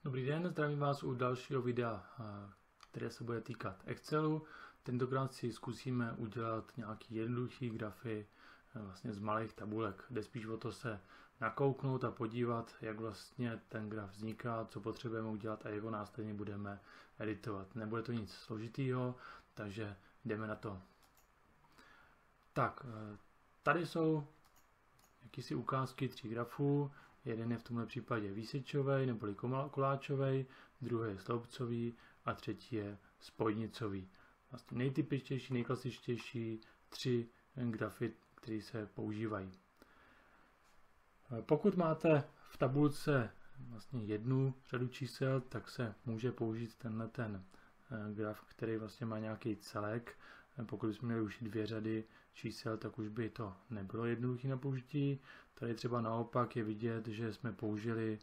Dobrý den, zdravím vás u dalšího videa, které se bude týkat Excelu. Tentokrát si zkusíme udělat nějaký jednoduchý grafy vlastně z malých tabulek. Jde spíš o to se nakouknout a podívat, jak vlastně ten graf vzniká, co potřebujeme udělat a jak ho následně budeme editovat. Nebude to nic složitýho, takže jdeme na to. Tak, tady jsou jakýsi ukázky 3 grafů. Jeden je v tomhle případě výsečový neboli koláčový, druhý je sloupcový a třetí je spojnicový. Vlastně nejtypičtější, nejklasičtější 3 grafy, které se používají. Pokud máte v tabulce vlastně jednu řadu čísel, tak se může použít tenhle graf, který vlastně má nějaký celek. Pokud bychom měli už 2 řady čísel, tak už by to nebylo jednoduché na použití. Tady třeba naopak je vidět, že jsme použili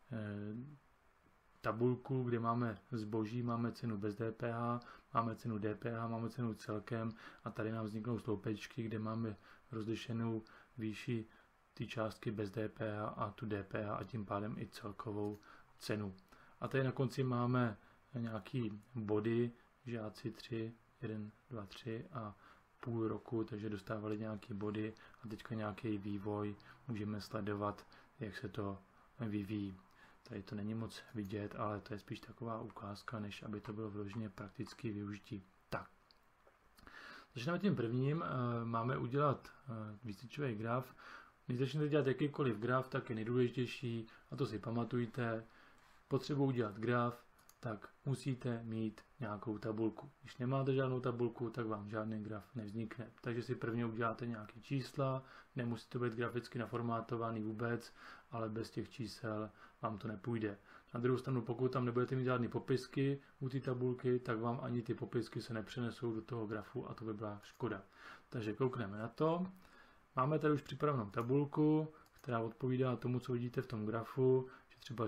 tabulku, kde máme zboží, máme cenu bez DPH, máme cenu DPH, máme cenu celkem a tady nám vzniknou sloupečky, kde máme rozlišenou výši ty částky bez DPH a tu DPH a tím pádem i celkovou cenu. A tady na konci máme nějaký body, žáci 3, 1, 2, 3 a půl roku, takže dostávali nějaké body a teďka nějaký vývoj můžeme sledovat, jak se to vyvíjí. Tady to není moc vidět, ale to je spíš taková ukázka, než aby to bylo vloženě praktické využití. Tak, začneme tím prvním. Máme udělat výsečový graf. Když začnete dělat jakýkoliv graf, tak je nejdůležitější, a to si pamatujte, potřebuji udělat graf, tak musíte mít nějakou tabulku. Když nemáte žádnou tabulku, tak vám žádný graf nevznikne. Takže si prvně uděláte nějaké čísla, nemusí to být graficky naformátovaný vůbec, ale bez těch čísel vám to nepůjde. Na druhou stranu, pokud tam nebudete mít žádné popisky u té tabulky, tak vám ani ty popisky se nepřenesou do toho grafu a to by byla škoda. Takže koukneme na to. Máme tady už připravenou tabulku, která odpovídá tomu, co vidíte v tom grafu, že třeba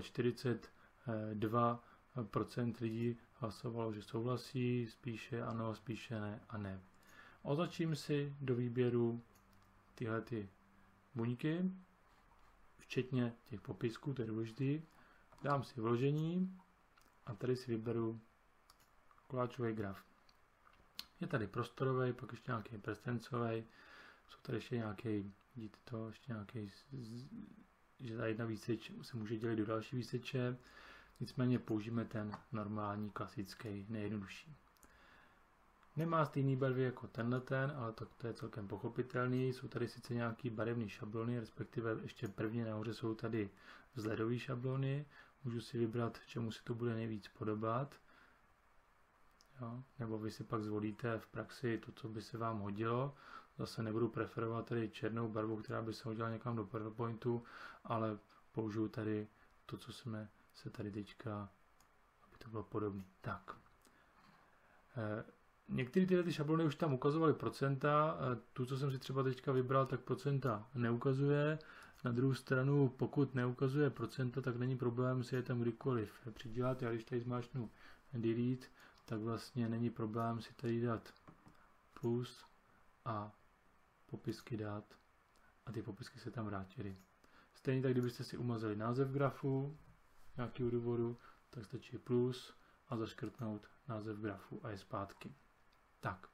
42% lidí hlasovalo, že souhlasí, spíše ano, spíše ne a ne. Označím si do výběru tyhle buňky, včetně těch popisků, to je důležitý. Dám si vložení a tady si vyberu koláčový graf. Je tady prostorový, pak ještě nějaký prstencový, jsou tady ještě nějaký, vidíte to, ještě nějaký, že ta jedna výseč se může dělit do další výseče. Nicméně použijeme ten normální, klasický, nejjednodušší. Nemá stejný barvy jako tenhle, ale to je celkem pochopitelný. Jsou tady sice nějaký barevné šablony, respektive ještě prvně nahoře jsou tady vzhledové šablony. Můžu si vybrat, čemu se to bude nejvíc podobat. Jo? Nebo vy si pak zvolíte v praxi to, co by se vám hodilo. Zase nebudu preferovat tady černou barvu, která by se hodila někam do PowerPointu, ale použiju tady to, co jsme se tady teďka, aby to bylo podobné. Tak. Některé tyhle šablony už tam ukazovaly procenta, tu, co jsem si třeba teďka vybral, tak procenta neukazuje. Na druhou stranu, pokud neukazuje procenta, tak není problém si je tam kdykoliv přidělat. Já když tady zmáčknu delete, tak vlastně není problém si tady dát plus a popisky dát a ty popisky se tam vrátily. Stejně tak, kdybyste si umazali název grafu nějakého důvodu, tak stačí plus a zaškrtnout název grafu a je zpátky. Tak.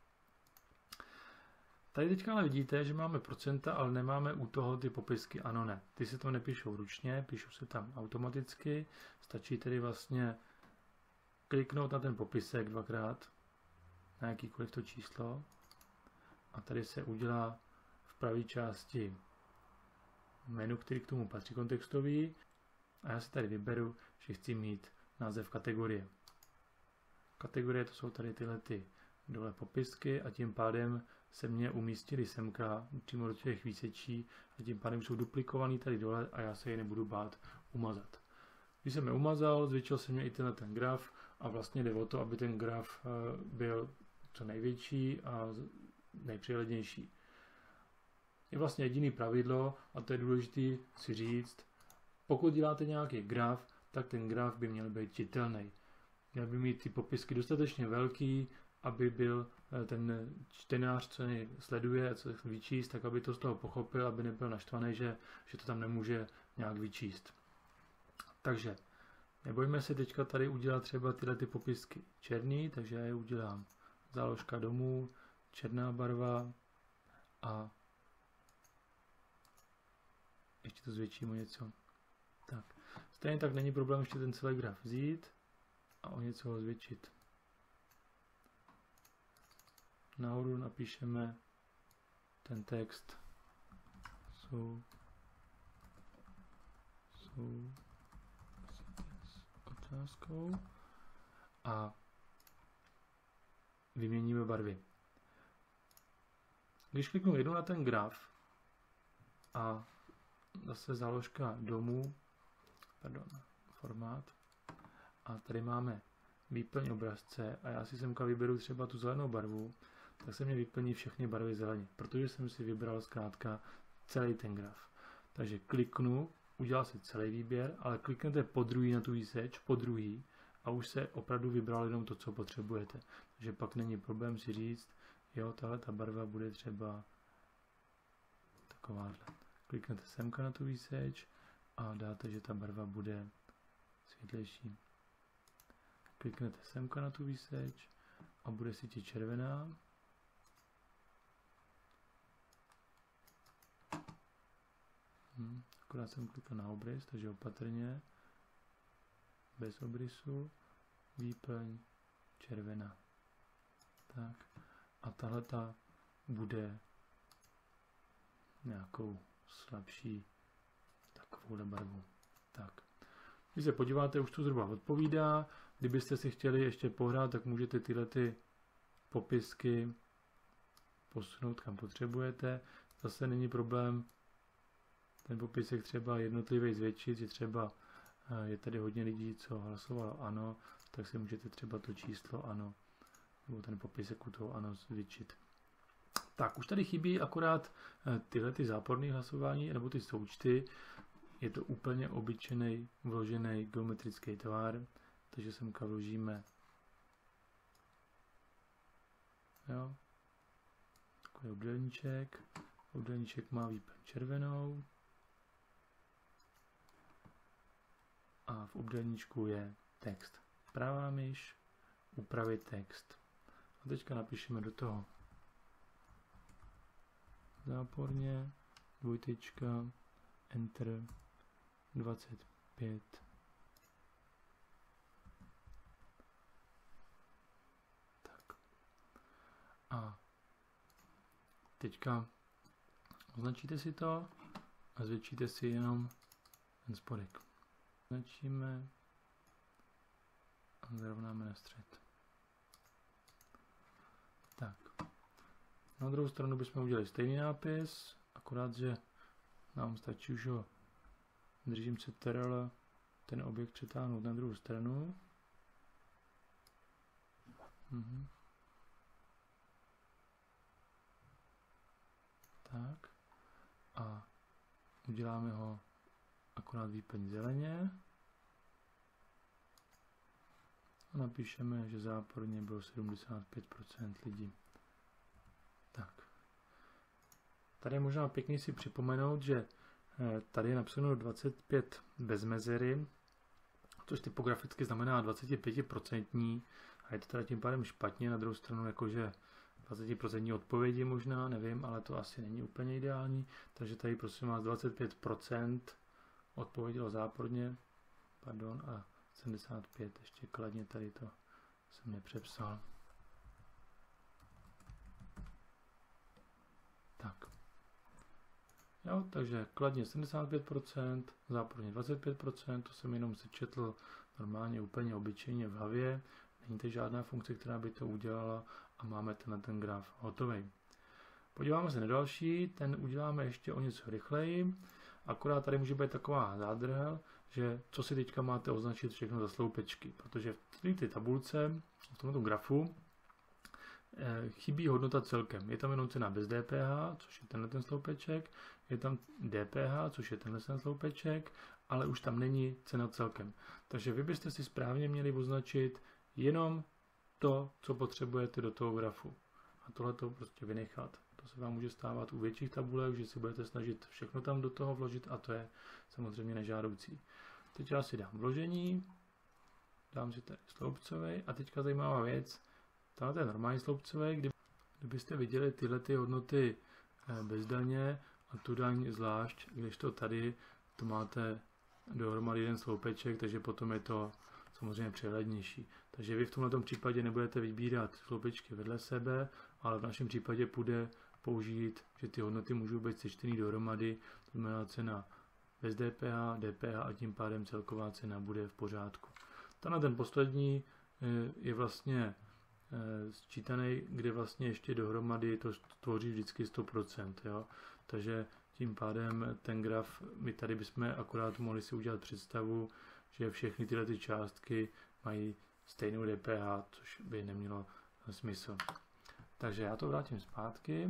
Tady teďka ale vidíte, že máme procenta, ale nemáme u toho ty popisky ano, ne. Ty se tam nepíšou ručně, píšou se tam automaticky. Stačí tedy vlastně kliknout na ten popisek dvakrát, na jakýkoliv to číslo. A tady se udělá v pravé části menu, který k tomu patří kontextový. A já si tady vyberu, že chci mít název kategorie. Kategorie to jsou tady tyhle dole popisky a tím pádem se mě umístily semka přímo do těch výsečí a tím pádem jsou duplikovaný tady dole a já se je nebudu bát umazat. Když jsem je umazal, zvětšil se mě i ten graf a vlastně jde o to, aby ten graf byl co největší a nejpřehlednější. Je vlastně jediný pravidlo a to je důležité si říct, pokud děláte nějaký graf, tak ten graf by měl být čitelný. Měl by mít ty popisky dostatečně velký, aby byl ten čtenář, co jej sleduje, co chce vyčíst, tak aby to z toho pochopil, aby nebyl naštvaný, že to tam nemůže nějak vyčíst. Takže Nebojme se teďka tady udělat třeba tyhle ty popisky černý, takže já je udělám záložka domů, černá barva a ještě to zvětším o něco. Tak. Stejně tak není problém ještě ten celý graf vzít a o něco ho zvětšit. Nahoru napíšeme ten text s otázkou a vyměníme barvy. Když kliknu jednou na ten graf a zase záložka domů, formát, a tady máme výplň obrazce a já si semka vyberu třeba tu zelenou barvu, tak se mě vyplní všechny barvy zeleně, protože jsem si vybral zkrátka celý ten graf. Takže kliknu, udělal si celý výběr, ale kliknete podruhý na tu výseč, podruhý, a už se opravdu vybral jenom to, co potřebujete. Takže pak není problém si říct, jo, tahle ta barva bude třeba takováhle. Kliknete semka na tu výseč a dáte, že ta barva bude světlejší. Kliknete semka na tu výseč a bude si červená. Akorát jsem klikl na obrys, takže opatrně, bez obrysu, výplň, červená. Tak. A tahleta bude nějakou slabší takovouhle barvu. Tak. Když se podíváte, už to zhruba odpovídá. Kdybyste si chtěli ještě pohrát, tak můžete tyhle ty popisky posunout kam potřebujete. Zase není problém ten popisek třeba jednotlivě zvětšit, že třeba je tady hodně lidí, co hlasovalo ano, tak si můžete třeba to číslo ano, nebo ten popisek u toho ano zvětšit. Tak, už tady chybí akorát tyhle ty záporné hlasování, nebo ty součty. Je to úplně obyčejný vložený geometrický tvar, takže semka vložíme jo, takový obdélníček. Obdélníček má výplň červenou a v obdélníčku je text. Pravá myš, upravit text. A teďka napíšeme do toho záporně, dvojtečka, enter, 25. Tak. A teďka označíte si to a zvětšíte si jenom ten spodek. Označíme a zarovnáme na střed. Tak. Na druhou stranu bychom udělali stejný nápis, akorát, že nám stačí už ho držím CTRL, ten objekt přetáhnout na druhou stranu. Tak. A uděláme ho akorát výplň zeleně. A napíšeme, že záporně bylo 75% lidí. Tak. Tady je možná pěkně si připomenout, že tady je napsáno 25 bez mezery, což typograficky znamená 25% a je to teda tím pádem špatně, na druhou stranu jakože 20% odpovědi možná, nevím, ale to asi není úplně ideální, takže tady prosím vás 25% odpovědělo záporně, pardon, a 75 ještě kladně, tady to jsem nepřepsal. Tak. Jo, takže kladně 75%, záporně 25%, to jsem jenom sečetl normálně úplně obyčejně v hlavě, není to žádná funkce, která by to udělala a máme ten graf hotový. Podíváme se na další, ten uděláme ještě o něco rychleji, akorát tady může být taková zádrhel, že co si teďka máte označit všechno za sloupečky, protože v té tabulce, v tomto grafu, chybí hodnota celkem. Je tam jenom cena bez DPH, což je tenhle ten sloupeček, je tam DPH, což je tenhle ten sloupeček, ale už tam není cena celkem. Takže vy byste si správně měli označit jenom to, co potřebujete do toho grafu. A tohle to prostě vynechat. To se vám může stávat u větších tabulek, že si budete snažit všechno tam do toho vložit a to je samozřejmě nežádoucí. Teď já si dám vložení dám si tady sloupcový a teďka zajímavá věc, tohle je normální sloupcový, kdybyste viděli tyhle ty hodnoty bez daně a tu daň zvlášť, když to tady to máte dohromady jeden sloupeček, takže potom je to samozřejmě přehlednější. Takže vy v tomto případě nebudete vybírat sloupečky vedle sebe, ale v našem případě půjde použít, že ty hodnoty můžou být sečtený dohromady, to znamená cena bez DPH, DPH a tím pádem celková cena bude v pořádku. Ten poslední je vlastně sčítaný, kde vlastně ještě dohromady to tvoří vždycky 100%. Jo? Takže tím pádem ten graf, my tady bychom akorát mohli si udělat představu, že všechny tyhle ty částky mají stejnou DPH, což by nemělo smysl. Takže já to vrátím zpátky.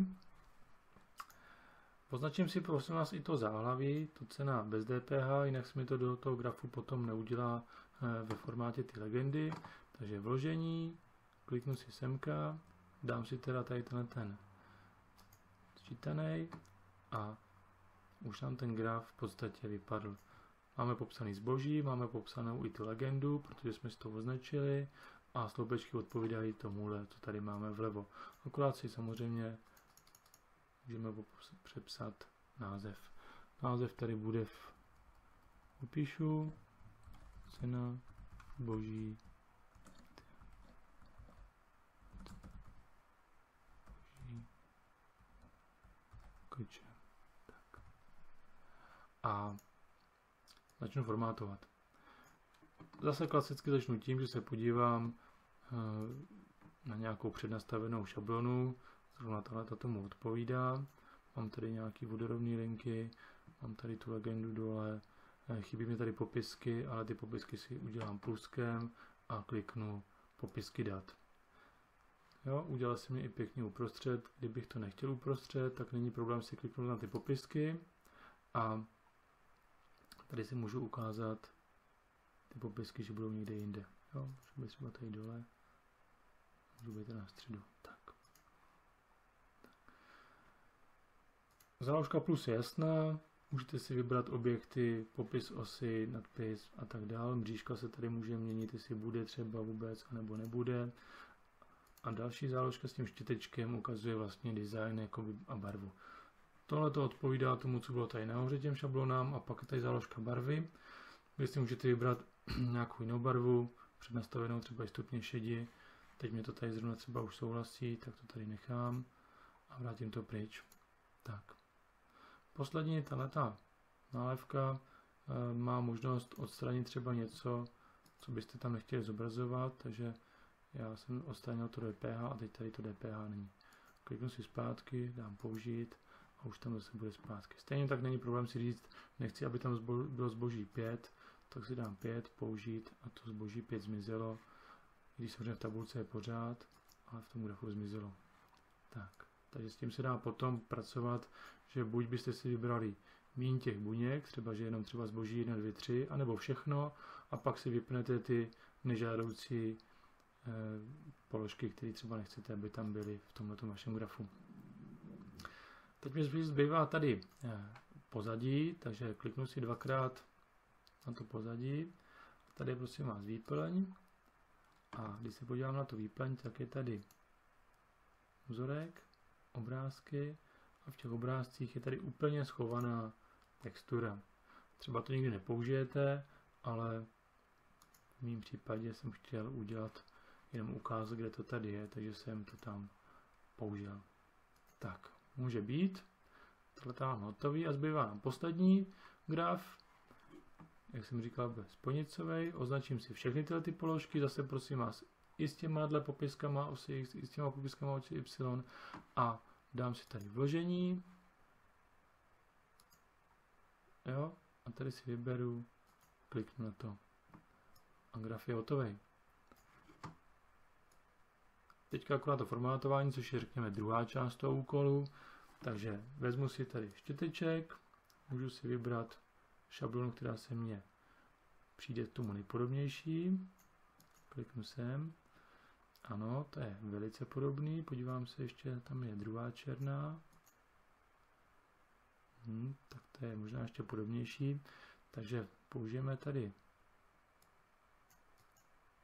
Poznačím si prosím vás i to záhlaví, to cena bez DPH, jinak se mi to do toho grafu potom neudělá ve formátě ty legendy. Takže vložení, kliknu si semka, dám si teda tady ten sčítaný a už nám ten graf v podstatě vypadl. Máme popsaný zboží, máme popsanou i tu legendu, protože jsme si to označili a sloupečky odpovídají tomuhle, co tady máme vlevo. Akorát si samozřejmě můžeme přepsat název. Název tady bude upíšu cena zboží koče. Tak. A začnu formátovat. Zase klasicky začnu tím, že se podívám na nějakou přednastavenou šablonu, zrovna tato tomu odpovídá. Mám tady nějaký vodorovné linky, mám tady tu legendu dole, chybí mi tady popisky, ale ty popisky si udělám pluskem a kliknu popisky dat. Jo, udělal jsem je i pěkně uprostřed, kdybych to nechtěl uprostřed, tak není problém si kliknout na ty popisky a tady si můžu ukázat ty popisky, že budou někde jinde. Jo, můžu být třeba tady dole, můžu být tady na středu. Tak. Záložka plus je jasná, můžete si vybrat objekty, popis osy, nadpis a tak dále. Mřížka se tady může měnit, jestli bude třeba vůbec, anebo nebude. A další záložka s tím štětečkem ukazuje vlastně design jakoby a barvu. Tohle to odpovídá tomu, co bylo tady nahoře těm šablonám a pak je tady záložka barvy, kde si můžete vybrat nějakou jinou barvu, přednastavenou třeba i stupně šedi. Teď mě to tady zrovna třeba už souhlasí, tak to tady nechám a vrátím to pryč. Tak. Poslední tato nálepka má možnost odstranit třeba něco, co byste tam nechtěli zobrazovat, takže já jsem odstranil to DPH a teď tady to DPH není. Kliknu si zpátky, dám použít a už tam zase bude zpátky. Stejně tak není problém si říct, nechci, aby tam bylo zboží 5, tak si dám 5, použít a to zboží 5 zmizelo. Když samozřejmě v tabulce je pořád, ale v tom grafu zmizelo. Tak, takže s tím se dá potom pracovat, že buď byste si vybrali míň těch buněk, třeba že jenom třeba zboží 1, 2, 3, anebo všechno a pak si vypnete ty nežádoucí položky, které třeba nechcete, aby tam byly v tomto vašem grafu. Teď mi zbývá tady pozadí, takže kliknu si dvakrát na to pozadí. Tady je prosím vás výplň a když se podívám na to výplň, tak je tady vzorek, obrázky a v těch obrázcích je tady úplně schovaná textura. Třeba to nikdy nepoužijete, ale v mém případě jsem chtěl udělat jenom ukázat, kde to tady je, takže jsem to tam použil. Tak, může být. Tohle mám hotový a zbývá nám poslední graf. Jak jsem říkal, bude sponicový. Označím si všechny tyhle ty položky, zase prosím vás i s těma popiskama osy X, i s těma popiskama osy Y a dám si tady vložení. Jo, a tady si vyberu, kliknu na to a graf je hotový. Teďka akorát to formátování, což je řekněme druhá část toho úkolu. Takže vezmu si tady štěteček, můžu si vybrat šablonu, která se mně přijde tomu nejpodobnější. Kliknu sem. Ano, to je velice podobný. Podívám se ještě, tam je druhá černá. Tak to je možná ještě podobnější. Takže použijeme tady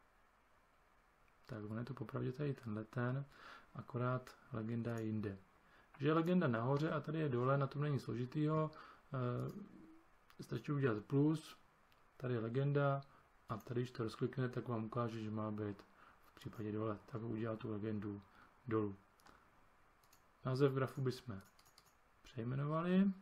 Tak on je to popravdě tady tenhle ten, akorát legenda je jinde. Že je legenda nahoře a tady je dole, na tom není složitýho. Stačí udělat plus, tady je legenda a tady, když to rozklikne, tak vám ukáže, že má být v případě dole. Tak udělá tu legendu dolů. Název grafu bychom přejmenovali.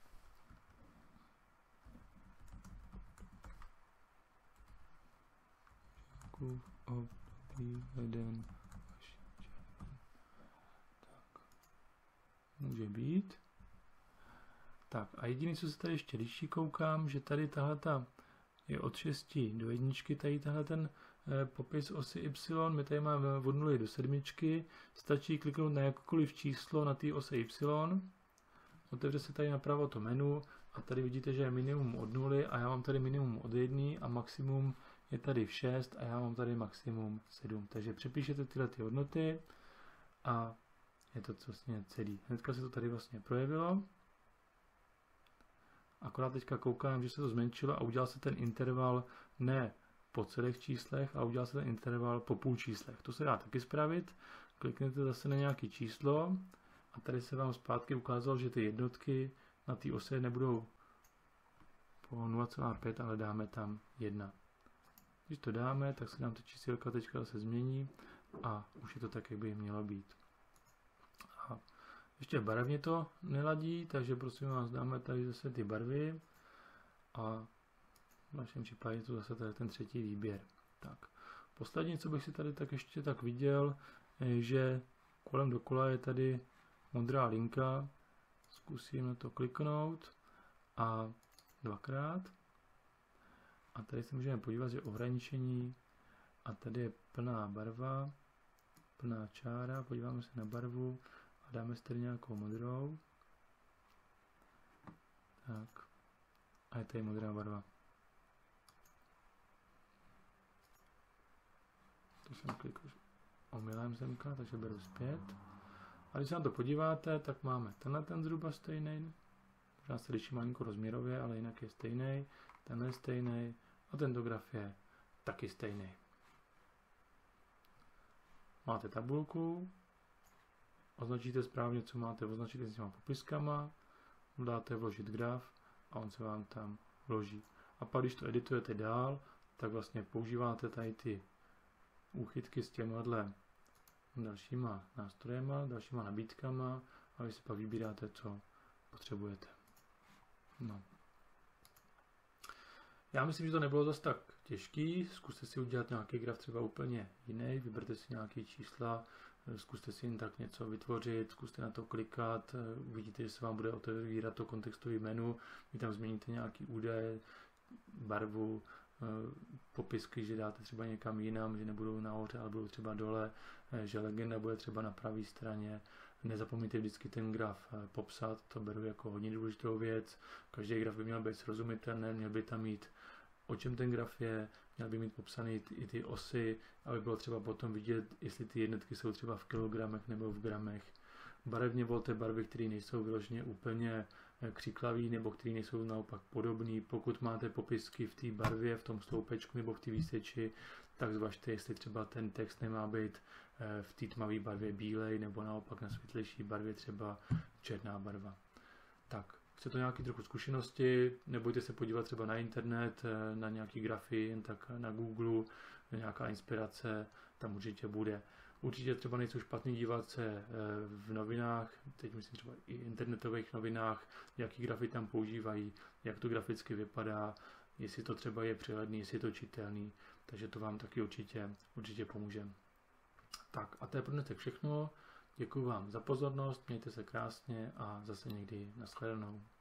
Tak. Může být. Tak a jediné, co se tady ještě liší, koukám, že tady tahleta je od 6 do 1, tady tahle ten popis osy Y, my tady máme od 0 do 7, stačí kliknout na jakékoliv číslo na té ose Y, otevře se tady napravo to menu a tady vidíte, že je minimum od 0 a já mám tady minimum od 1 a maximum je tady v 6 a já mám tady maximum 7. Takže přepíšete tyhle ty hodnoty a je to vlastně celý. Hnedka se to tady vlastně projevilo. Akorát teďka koukám, že se to zmenšilo a udělal se ten interval ne po celých číslech, a udělal se ten interval po půl číslech. To se dá taky spravit. Kliknete zase na nějaké číslo a tady se vám zpátky ukázalo, že ty jednotky na té ose nebudou po 0,5, ale dáme tam 1. Když to dáme, tak se nám ta čísílka teďka zase změní a už je to tak, jak by mělo být. A ještě barevně to neladí, takže prosím vás, dáme tady zase ty barvy a v našem případě je to zase tady ten třetí výběr. Tak, poslední, co bych si tady tak ještě tak viděl, je, že kolem dokola je tady modrá linka, zkusím na to kliknout a dvakrát. A tady se můžeme podívat, že ohraničení a tady je plná barva, plná čára, podíváme se na barvu a dáme si tady nějakou modrou. Tak. A je tady modrá barva. To jsem klikl omylem zemka, takže beru zpět. A když se na to podíváte, tak máme tenhle ten zhruba stejný. Možná se liší malinko rozměrově, ale jinak je stejný. Tenhle je stejný. A tento graf je taky stejný. Máte tabulku, označíte správně, co máte, označíte s těma popiskama, dáte vložit graf a on se vám tam vloží. A pak, když to editujete dál, tak vlastně používáte tady ty úchytky s těmhle dalšíma nástrojema, dalšíma nabídkama a vy si pak vybíráte, co potřebujete. No. Já myslím, že to nebylo zase tak těžký, zkuste si udělat nějaký graf třeba úplně jiný, vyberte si nějaké čísla, zkuste si jen tak něco vytvořit, zkuste na to klikat, uvidíte, že se vám bude otevírat to kontextové menu, vy tam změníte nějaký údaje, barvu, popisky, že dáte třeba někam jinam, že nebudou nahoře, ale budou třeba dole, že legenda bude třeba na pravé straně. Nezapomeňte vždycky ten graf popsat, to beru jako hodně důležitou věc. Každý graf by měl být srozumitelný, měl by tam mít, o čem ten graf je, měl by mít popsaný i ty osy, aby bylo třeba potom vidět, jestli ty jednotky jsou třeba v kilogramech nebo v gramech. Barevně volte barvy, které nejsou vyloženě úplně křiklavý nebo které nejsou naopak podobný. Pokud máte popisky v té barvě, v tom sloupečku nebo v té výseči, tak zvažte, jestli třeba ten text nemá být v té tmavé barvě bílej nebo naopak na světlejší barvě třeba černá barva. Tak, chce to nějaký trochu zkušenosti, nebojte se podívat třeba na internet, na nějaký grafy, jen tak na Google, nějaká inspirace, tam určitě bude. Určitě třeba nejsou špatný dívat se v novinách, teď myslím třeba i internetových novinách, jaký grafy tam používají, jak to graficky vypadá, jestli to třeba je přehledný, jestli je to čitelný, takže to vám taky určitě pomůže. Tak a to je pro dnešek všechno, děkuji vám za pozornost, mějte se krásně a zase někdy nashledanou.